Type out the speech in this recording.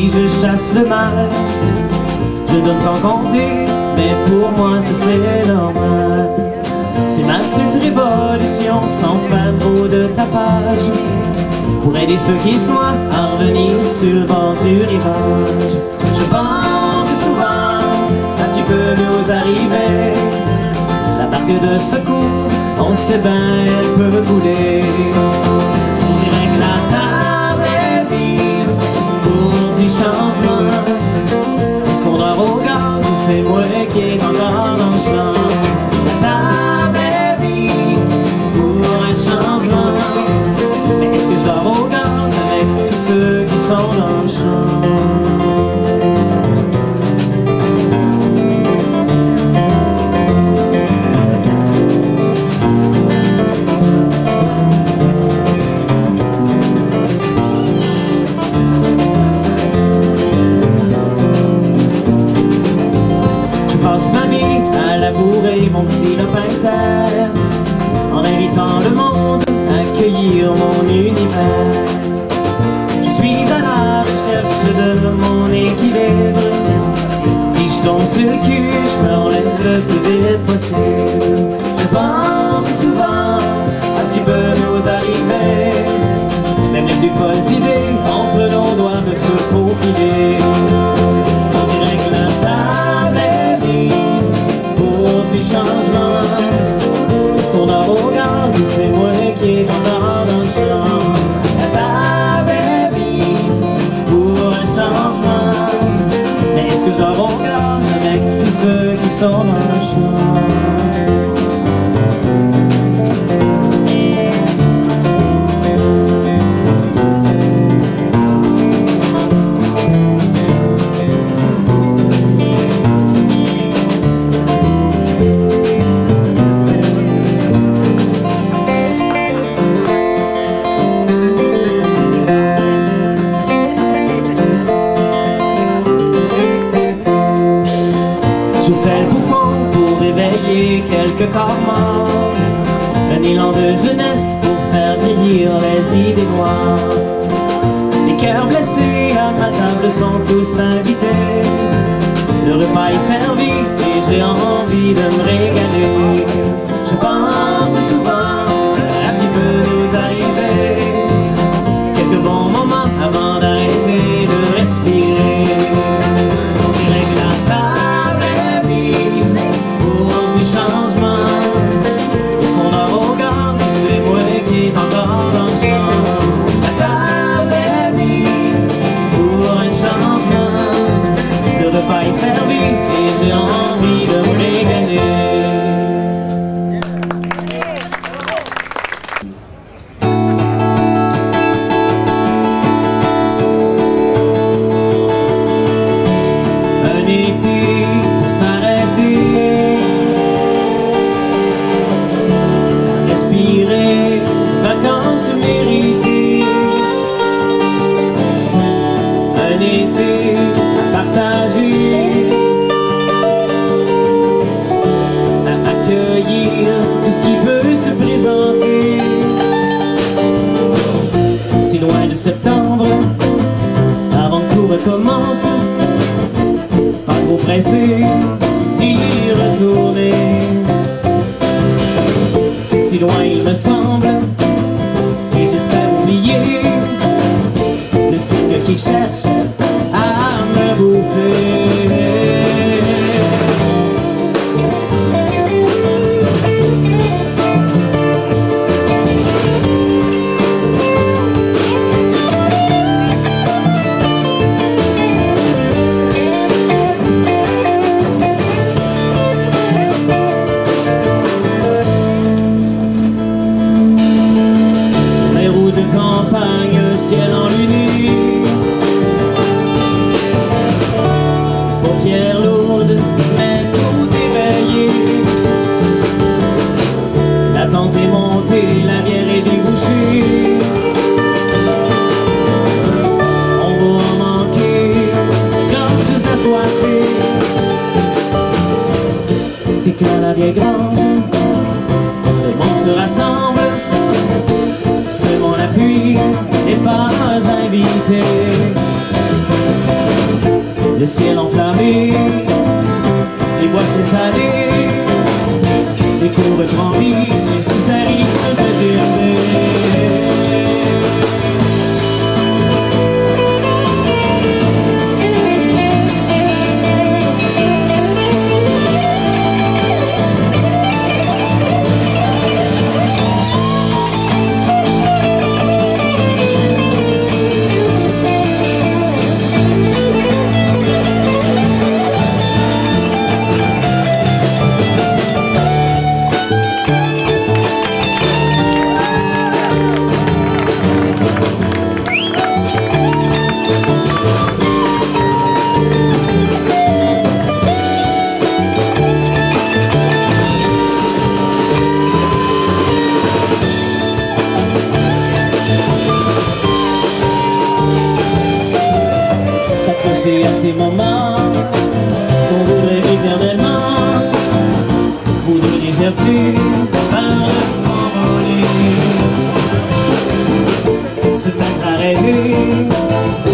oui, je chasse le mal, je donne sans compter, mais pour moi ça c'est normal. C'est ma petite révolution sans faire trop de tapage, pour aider ceux qui se noient à revenir sur le bord du rivage. Je pense souvent à ce qui peut nous arriver. La barque de secours, on sait bien, elle peut couler. On dirait que la table est mise pour du changement. Est-ce qu'on dort au gaz ou c'est moi qui est encore dans le champ? La table est mise pour un changement. Mais est-ce que je dors au gaz avec tous ceux qui sont dans le champ? Mon petit lopin de terre, en invitant le monde à accueillir mon univers. Je suis à la recherche de mon équilibre. Si je tombe sur le cul, je me relève le plus vite possible. Je pense souvent à ce qui peut nous arriver. Même les plus folles idées entre nos doigts peuvent se faufiler. On dirait que la table est mise pour du changement. Est-ce qu'on dort au gaz ou c'est moi qui est encore dans le champ? La table est mise pour un changement. Mais est-ce que je dors au gaz avec tous ceux qui sont dans le champ? Quelques corps morts, un élan de jeunesse pour faire vieillir les idées noires. Les cœurs blessés à ma table sont tous invités. Le repas est servi et j'ai envie de me régaler. Je pense souvent à ce qui peut nous arriver. Quelques bons moments avant d'arrêter de respirer. On dirait que la table est mise pour du changement. Est-ce qu'on dort au gaz ou c'est moi qui est encore dans le champ? La table est mise pour un changement. Le repas est servi et j'ai envie de me régaler. Un été pour s'arrêter, respirer, vacances méritées. Un été à partager, à accueillir tout ce qui peut se présenter. Si loin de septembre, avant que tout recommence, pas trop pressé d'y retourner. C'est si loin il me semble, et j'espère oublier le cycle qui cherche à me bouffer. Ciel enluné, paupières lourdes, mais tout éveillé. L'attente est montée, la bière est débouchée. On va en manquer, gorges assoiffées. C'est que la vieille grange, le monde se rassemble. C'est mon appui n'est pas invité. le ciel enflammé, les bois salés, les courbes remplies, et sous sa rythme de germer. S'accrocher à ces moments qu'on voudrait éternellement, poudre désertée par s'envoler, se mettre à rêver